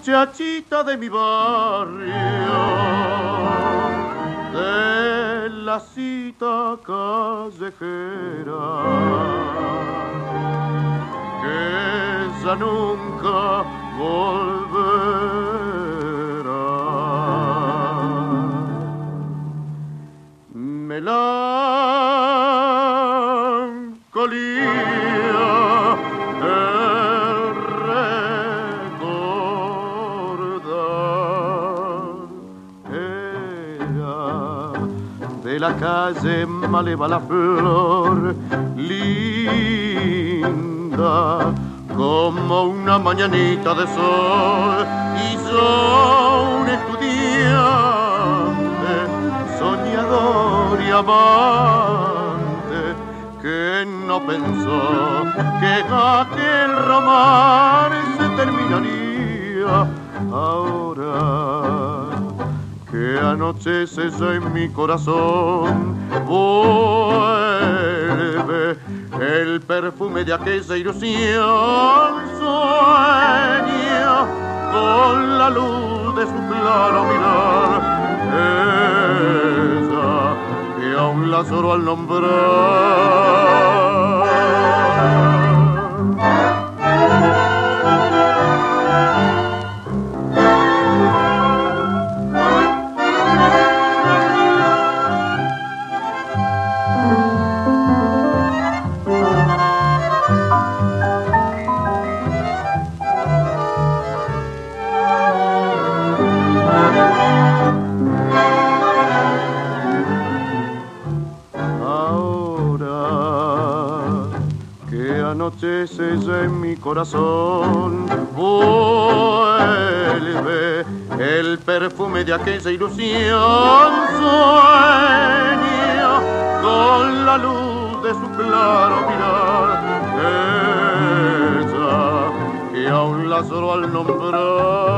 muchachita de mi barrio, de la cita callejera, que ya nunca volverá. Melancolía de la calle maleva la flor, linda como una mañanita de sol, y yo un estudiante, soñador y amante, que no pensó que aquel romance terminaría ahora que anochece ya en mi corazón. Vuelve el perfume de aquella ilusión, sueña con la luz de su claro mirar, ella que aún la lloro al nombrar. Anochece ya en mi corazón, vuelve el perfume de aquella ilusión, sueña con la luz de su claro mirar, ella que aún la lloro al nombrar.